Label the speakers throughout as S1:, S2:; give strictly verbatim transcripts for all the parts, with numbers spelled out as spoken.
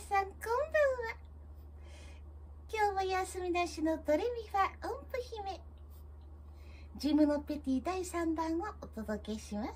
S1: さんこんばんは。今日は休みなしのドレミファ音符姫ジムのペティだいさんばんをお届けします。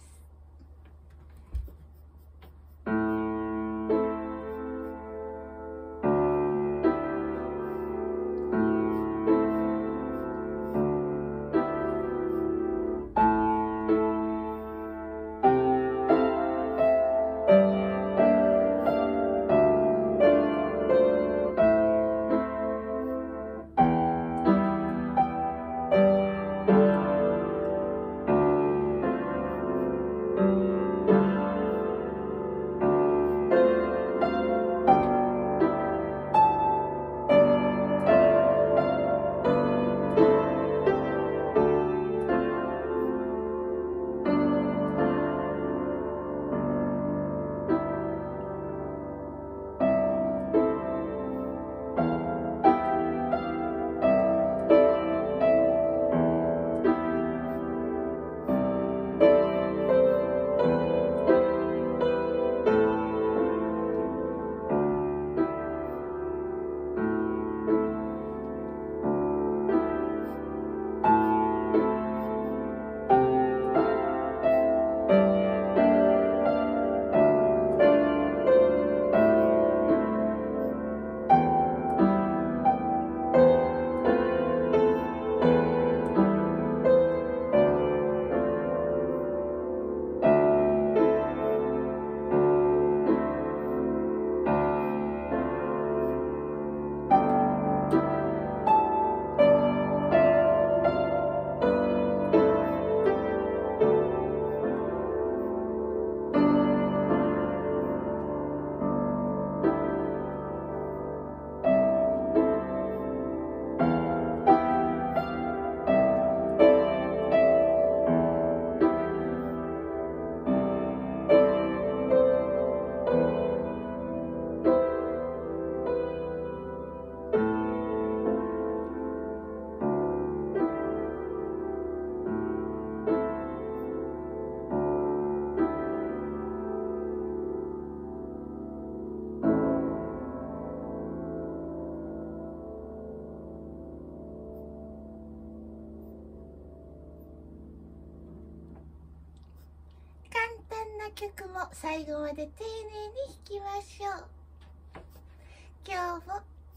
S1: 曲も最後まで丁寧に弾きましょう。今日も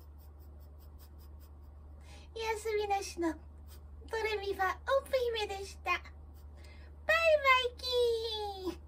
S1: 休みなしのドレミファ音符姫でした。バイバイキーン。